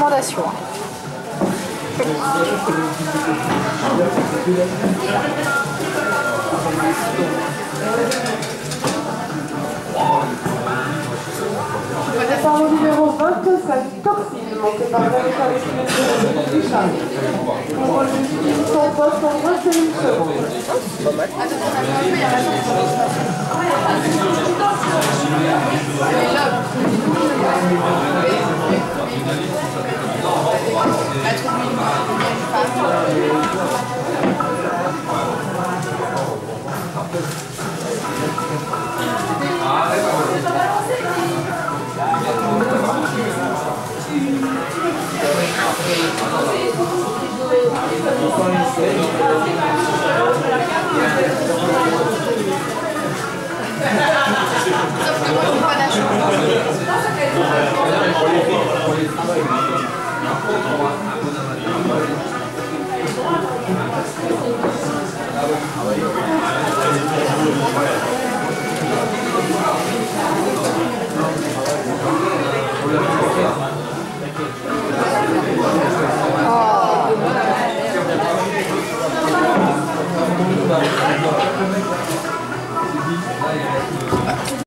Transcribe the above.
recommandation. Départ au numéro 25, Toxine, monté par Vanessa avec le Richard. Pour son poste en 21 secondes.